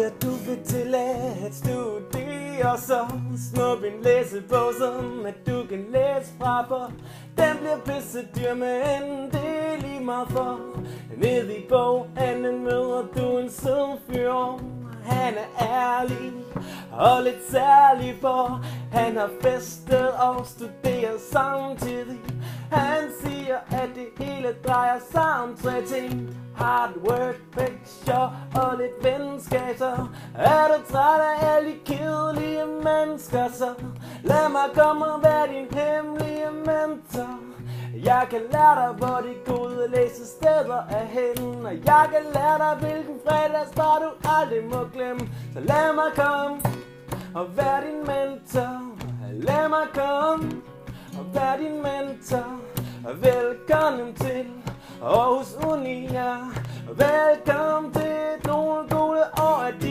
at du vil til at studere, så snup en læsebog, som at du kan læse fra, for den bliver pisse dyr, men det er lige meget for. Ned i boghandlen møder du en sød fyr. Han er ærlig og lidt særlig, for han har festet og studeret samtidig. Han siger, at det hele drejer sig om 3 ting: hard work, picture og lidt venskab. Så er du træt af alle de kedelige mennesker, så lad mig komme og være din hemmelige mentor. Jeg kan lære dig, hvor de gode læsesteder er henne, og jeg kan lære dig, hvilken fredagsbar du aldrig må glemme. Så lad mig komme og være din mentor. Lad mig komme og være din mentor. Velkommen til Aarhus Uni, ja. Velkommen til nogle gode år af